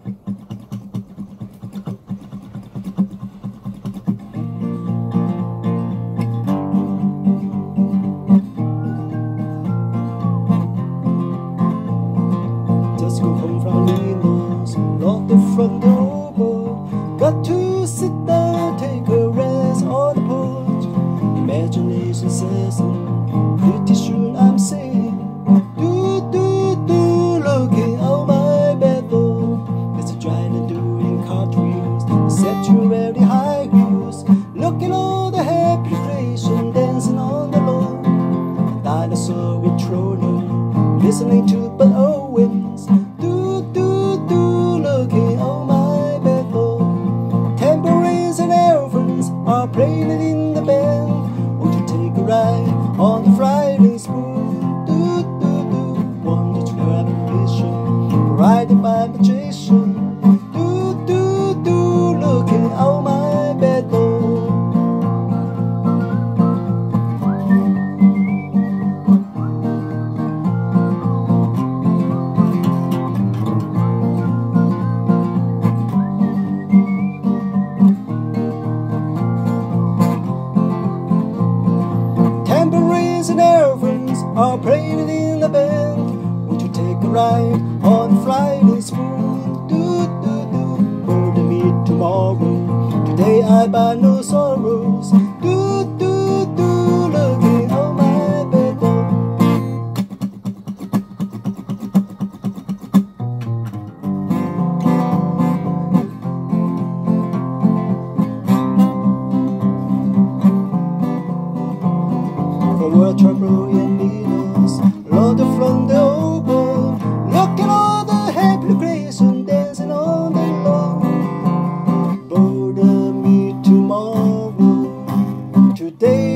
Just go home from Ninos, not the front door. Got to sit down, take a rest on the porch. Imagination says, pretty soon I'm saying, looking out my bed door. It's a giant doing cartwheels, set to very high heels, looking all the happy creation dancing on the lawn. A dinosaur with Trono, listening to Bill Owens, looking out my bed door. Tambourines and elephants are playing it in the band. Won't you take a ride on the Friday spoon? Want to grab a vision, riding by magician. Looking out my bed door. Tambourines and elephants are playing in the band. Won't you take a ride on Friday spoon? Murder me tomorrow. Today I buy no sorrows. Looking out my bed door. For world trouble in Venus, Lord from the open, look at all the happy creation dancing on the lawn. Bother me tomorrow, today